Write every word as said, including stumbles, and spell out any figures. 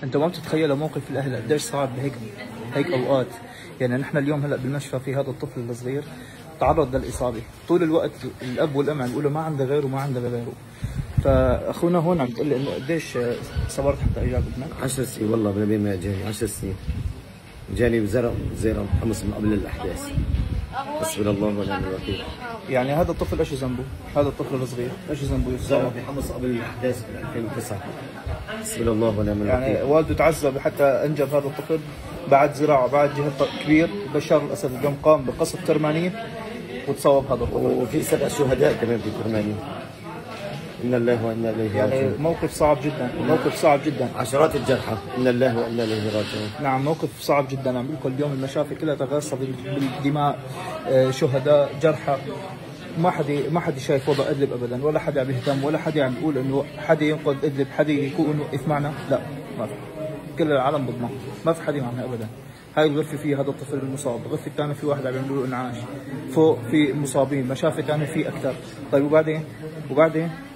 انت ما بتتخيلوا موقف الاهل قديش صعب بهيك هيك اوقات. يعني نحن اليوم هلا بالمشفى في هذا الطفل الصغير تعرض للاصابه، طول الوقت الاب والام عم بيقولوا ما عنده غيره ما عنده غيره. فاخونا هون عم تقول لي انه قديش صبرت حتى اجاب ابنك؟ عشر سنين والله بنبي ما جاني عشر سنين. جاني بزرع زيرة محمص من قبل الاحداث. حسبنا الله ونعم الوكيل. يعني هذا الطفل ايش ذنبه؟ هذا الطفل الصغير ايش ذنبه؟ زرع بحمص قبل الاحداث ب ألفين وتسعة. حسبنا الله ونعم الوكيل. يعني والده تعذب حتى انجب هذا الطفل بعد زراعه، بعد جهد كبير. بشار الاسد اليوم قام بقصف كرمانين وتصوب هذا الطفل. وفي سبع شهداء كمان في كرمانين. إن الله وإنا إليه راجعون. يعني موقف صعب جدا، موقف صعب جدا. عشرات الجرحى، إن الله وإنا إليه راجعون. نعم موقف صعب جدا. عم بقول لكم اليوم المشافي كلها تغاصة بالدماء، شهداء، جرحى. ما حدا ما حدا شايف وضع ادلب ابدا، ولا حدا عم يهتم، ولا حدا عم يقول انه حدا ينقذ ادلب، حدا يكون واقف معنا، لا ما في. كل العالم ضدنا، ما في حدا معنا ابدا. هاي الغرفه في هذا الطفل المصاب، الغرفه الثانيه في واحد عم يعملوا له انعاش، فوق في مصابين، مشافي ثانيه في اكثر. طيب وبعدين؟ وبعدين